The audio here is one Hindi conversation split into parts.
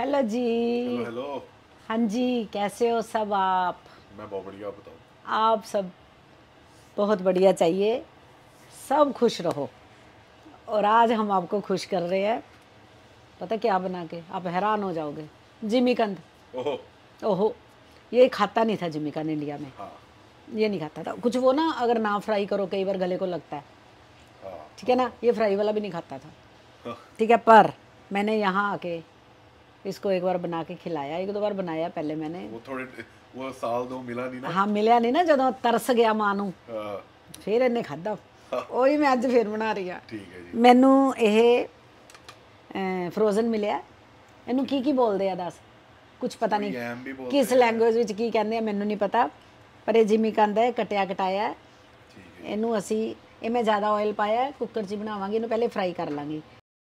हेलो जी। Hello hello. हाँ जी, कैसे हो सब आप? मैं बहुत बढ़िया, आप बताओ। आप सब बहुत बढ़िया चाहिए, सब खुश रहो। और आज हम आपको खुश कर रहे हैं, पता क्या बना के, आप हैरान हो जाओगे। जिमीकंद। ओहो। ओहो, ये खाता नहीं था जिमीकंद इंडिया में। हाँ ये नहीं खाता था कुछ, वो ना अगर ना फ्राई करो कई बार गले को लगता है, हाँ ठीक है ना। ये फ्राई वाला भी नहीं खाता था, हाँ। ठीक है। पर मैंने यहाँ आके इसको एक बार बना के खिलाया, एक दो बार बनाया पहले मैंने। वो थोड़े वो साल दो मिला नहीं ना। हाँ, मिलिया नहीं ना, ਜਦੋਂ ਤਰਸ ਗਿਆ ਮਾਂ ਨੂੰ हाँ, ਫਿਰ ਇਹਨੇ ਖਾਦਾ। ਉਹੀ ਮੈਂ ਅੱਜ ਫਿਰ ਬਣਾ ਰਹੀ ਹਾਂ। ठीक है जी। ਮੈਨੂੰ ਇਹ ਫਰੋਜ਼ਨ ਮਿਲਿਆ। ਇਹਨੂੰ ਕੀ ਕੀ ਬੋਲਦੇ ਆ ਦੱਸ? ਕੁਝ ਪਤਾ कोई ਨਹੀਂ यैम भी बोलते ਕਿਸ हैं। ਲੈਂਗੁਏਜ ਵਿੱਚ ਕੀ ਕਹਿੰਦੇ ਆ, ਮੈਨੂੰ ਨਹੀਂ ਪਤਾ। ਪਰ ਇਹ ਜਿਮੀਕੰਦ ਹੈ, ਕਟਿਆ ਕਟਾਇਆ ਹੈ। ठीक है। ਇਹਨੂੰ ਅਸੀਂ ਇਹ ਮੈਂ ਜ਼ਿਆਦਾ ਆਇਲ ਪਾਇਆ, ਕੁੱਕਰ 'ਚ ਹੀ ਬਣਾਵਾਂਗੀ। ਇਹਨੂੰ ਪਹਿਲੇ ਫਰਾਈ ਕਰ ਲਾਂਗੀ।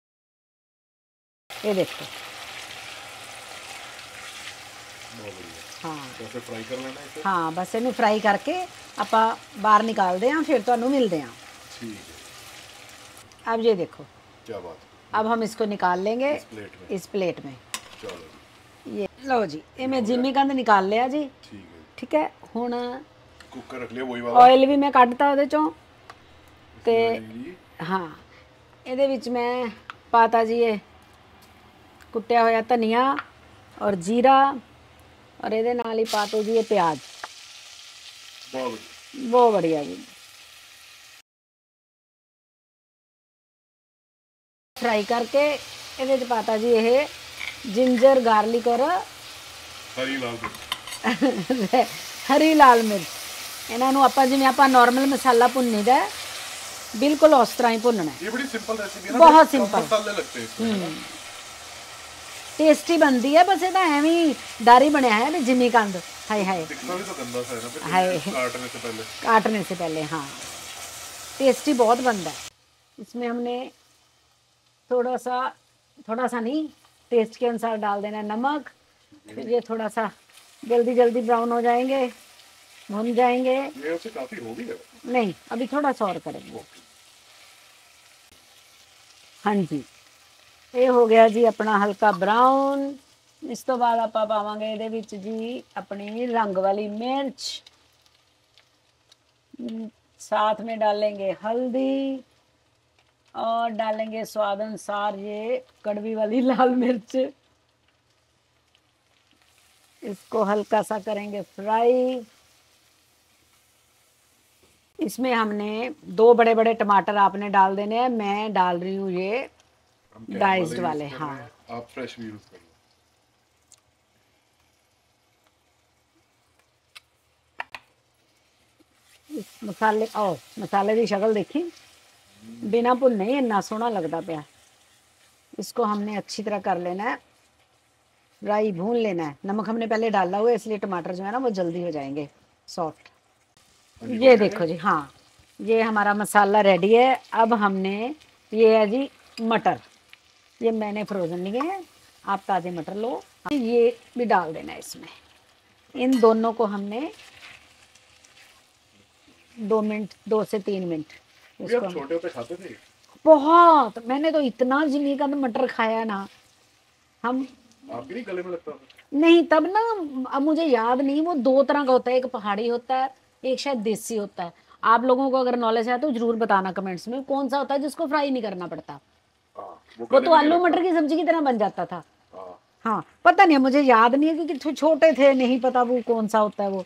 ਇਹ ਦੇਖੋ। बहुत बढ़िया। हाँ तो फिर फ्राई कर लेना इसे। हाँ, बस ਇਹਨੂੰ ਫਰਾਈ ਕਰਕੇ ਆਪਾਂ ਬਾਹਰ ਨਿਕਾਲਦੇ ਹਾਂ, ਫਿਰ ਤੁਹਾਨੂੰ ਮਿਲਦੇ ਹਾਂ। ठीक है। अब ये देखो, क्या बात अब हम इसको निकाल लेंगे इस प्लेट में। इस प्लेट में। चलो जी। ये लो जी, ये मैं जिमीकंद निकाल लिया जी। ठीक है। ठीक है, हुण कुकर रख लिया वही वाला। ऑयल भी मैं ਕੱਢਤਾ ਉਹਦੇ ਚੋਂ ਤੇ जी। ਹਾਂ, ਇਹਦੇ ਵਿੱਚ ਮੈਂ ਪਾਤਾ ਜੀ ਇਹ ਕੁੱਟਿਆ ਹੋਇਆ ਧਨੀਆ ਔਰ ਜੀਰਾ, और ਇਹਦੇ ਨਾਲ ਹੀ ਪਾਤੇ ਜੀ ਇਹ ਪਿਆਜ਼। बहुत बढ़िया। ਬਹੁਤ बढ़िया जी। फ्राई करके ਇਹਦੇ ਚ ਪਾਤਾ ਜੀ ਇਹ जिंजर गार्लिक और हरी लाल मिर्च। हरी लाल मिर्च। ਇਹਨਾਂ ਨੂੰ ਆਪਾਂ ਜਿਵੇਂ ਆਪਾਂ ਨਾਰਮਲ ਮਸਾਲਾ ਭੁੰਨੀਦਾ ਬਿਲਕੁਲ ਉਸ ਤਰ੍ਹਾਂ ਹੀ ਭੁੰਨਣਾ ਹੈ। ये बड़ी सिंपल रेसिपी है ना। बहुत कम सिंपल। मसाले लगते हैं इसमें। टेस्टी बनती है, बस ये एवं ही डर ही बनया है भी जिमीकंद। हाय हाय, दिखता भी तो गंदा सा है ना फिर हाय। काटने से पहले। काटने से पहले, हाँ। टेस्टी बहुत बनता है। इसमें हमने थोड़ा सा नहीं, टेस्ट के अनुसार डाल देना है नमक। फिर ये थोड़ा सा जल्दी जल्दी ब्राउन हो जाएंगे, भुन जाएंगे। ये वैसे काफी हो भी है। नहीं, अभी थोड़ा सा और करेंगे। हाँ जी, ये हो गया जी अपना हल्का ब्राउन। इस तो बाद आप पावांगे ਇਹਦੇ ਵਿੱਚ जी अपनी रंग वाली मिर्च, साथ में डालेंगे हल्दी और डालेंगे स्वाद अनुसार ये कड़वी वाली लाल मिर्च। इसको हल्का सा करेंगे फ्राई। इसमें हमने 2 बड़े बड़े टमाटर आपने डाल देने हैं। मैं डाल रही हूँ ये हम कैप डाइस्ड यूज वाले, कर हाँ। रहे हैं, आप फ्रेश भी यूज कर लो। मसाले मसाले की शक्ल देखी, बिना भुन्ने ही इन्ना सोहना लगता पाया। इसको हमने अच्छी तरह कर लेना है, फ्राई भून लेना है। नमक हमने पहले डाला हुआ है, इसलिए टमाटर जो है ना वो जल्दी हो जाएंगे सॉफ्ट। ये देखो जी, हाँ, ये हमारा मसाला रेडी है। अब हमने, ये है जी मटर, ये मैंने फ्रोजन लिए हैं, आप ताज़े मटर लो। ये भी डाल देना है इसमें। इन दोनों को हमने 2 से 3 मिनट ये आप छोटे होते खाते थे? बहुत, मैंने तो इतना जिमीकंद मटर खाया ना। हम आपके नहीं गले में लगता था? नहीं, तब ना, अब मुझे याद नहीं, वो 2 तरह का होता है, एक पहाड़ी होता है, एक शायद देसी होता है। आप लोगों को अगर नॉलेज है तो जरूर बताना कमेंट्स में, कौन सा होता है जिसको फ्राई नहीं करना पड़ता। हाँ, वो गले तो में नहीं आलू लगता। मटर की सब्जी की तरह बन जाता था। हाँ। हाँ, पता नहीं, मुझे याद नहीं है क्योंकि छोटे थे, नहीं पता वो कौन सा होता है वो,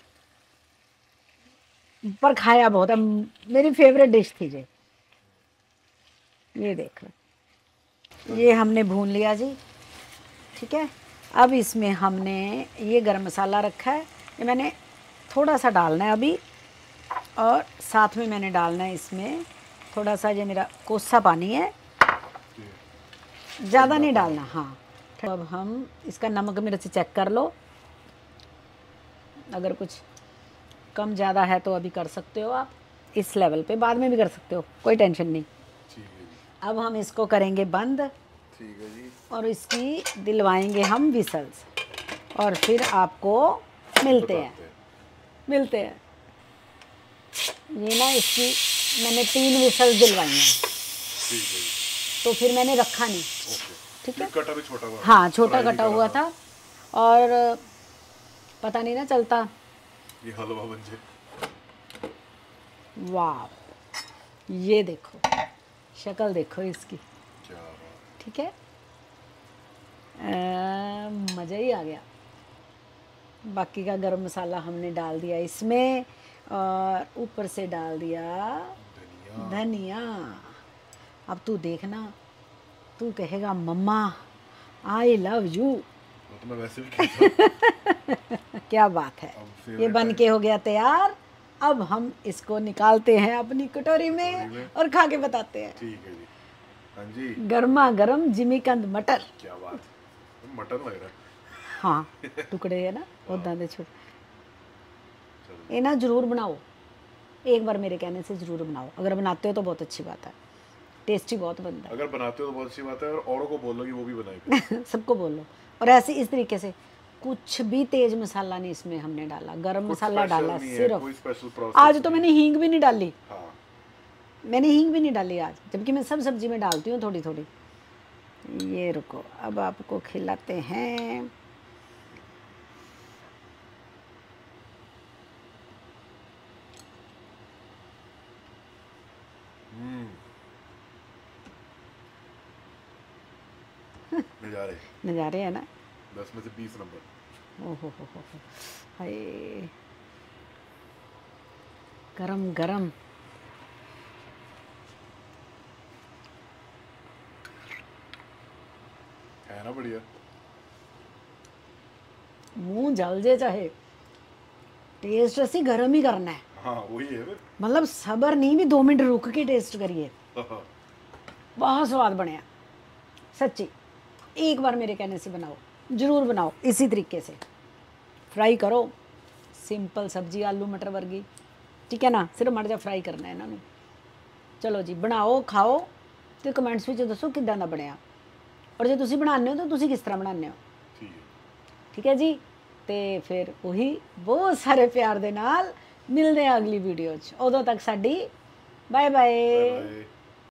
पर खाया बहुत है। मेरी फेवरेट डिश थी ये देख लो। ये हमने भून लिया जी, ठीक है। अब इसमें हमने ये गरम मसाला रखा है, ये मैंने थोड़ा सा डालना है अभी। और साथ में मैंने डालना है इसमें थोड़ा सा, ये मेरा कोसा पानी है, ज़्यादा नहीं डालना, हाँ। अब हम इसका नमक मिर्च चेक कर लो, अगर कुछ कम ज़्यादा है तो अभी कर सकते हो आप, इस लेवल पे बाद में भी कर सकते हो, कोई टेंशन नहीं। ठीक है जी। अब हम इसको करेंगे बंद, ठीक है जी। और इसकी दिलवाएंगे हम विसल्स, और फिर आपको मिलते हैं। ये ना, इसकी मैंने 3 विसल्स दिलवाई हैं, ठीक है जी। तो फिर मैंने रखा नहीं। ओके। ठीक है। कटा भी छोटा हुआ। हाँ छोटा फ्राई भी कटा करा हुआ था और पता नहीं ना चलता। ये हलवा बन जाए। वाह, ये देखो शक्ल देखो इसकी, क्या बात। ठीक है। मज़ा ही आ गया। बाकी का गरम मसाला हमने डाल दिया इसमें और ऊपर से डाल दिया धनिया। धनिया। अब तू देखना, तू कहेगा मम्मा आई लव यू। वो तो मैं वैसे भी कहता क्या बात है। अब ये favorite बन है। के हो गया तैयार। अब हम इसको निकालते हैं अपनी कटोरी में कटोरी में। और खा के बताते हैं। ठीक है जी। हाँ जी। गर्मा गर्म जिमीकंद मटर। क्या बात है, मटन लग रहा है। हाँ टुकड़े है ना उदा दे छोटे। चलो। ये ना जरूर बनाओ, एक बार मेरे कहने से ज़रूर बनाओ। अगर बनाते हो तो बहुत अच्छी बात है, टेस्टी बहुत बनता अगर बनाते हो तो बहुत अच्छी बात है, और औरों को बोलो कि वो भी बनाए। है। सबको बोलो। और ऐसे इस तरीके से कुछ भी तेज मसाला नहीं इसमें हमने डाला, गरम कुछ मसाला special डाला नहीं है, सिर्फ। कोई स्पेशल प्रोसेस आज तो मैंने हींग भी नहीं डाली, हाँ। मैंने हींग भी नहीं डाली आज, जबकि मैं सब सब्जी में डालती हूँ थोड़ी थोड़ी। ये रुको, अब आपको खिलाते हैं। नजारे। नज़ारे है ना। 10 में से 20 नंबर। ओहो हो, हाय गरम गरम। है ना बढ़िया। मुंह जल जे चाहे, टेस्ट असी गरम ही करना है। हाँ वही है फिर। मतलब सबर नहीं भी 2 मिनट रुक के टेस्ट करिए। बहुत स्वाद बनया सच्ची। एक बार मेरे कहने से बनाओ, जरूर बनाओ इसी तरीके से। फ्राई करो, सिंपल सब्जी आलू मटर वर्गी, ठीक है ना। सिर्फ मर जा फ्राई करना है इन्होंने। चलो जी बनाओ खाओ तो कमेंट्स ਵਿੱਚ ਦੱਸੋ ਕਿੱਦਾਂ ਦਾ ਬਣਿਆ, ਔਰ ਜੇ ਤੁਸੀਂ ਬਣਾਉਂਦੇ ਹੋ ਤਾਂ ਤੁਸੀਂ ਕਿਸ ਤਰ੍ਹਾਂ ਬਣਾਉਂਦੇ ਹੋ। ठीक है। ਠੀਕ ਹੈ ਜੀ। ਤੇ ਫਿਰ ਉਹੀ ਬਹੁਤ ਸਾਰੇ ਪਿਆਰ ਦੇ ਨਾਲ ਮਿਲਦੇ ਆ ਅਗਲੀ ਵੀਡੀਓ 'ਚ। ਉਦੋਂ ਤੱਕ ਸਾਡੀ ਬਾਏ ਬਾਏ। Bye bye.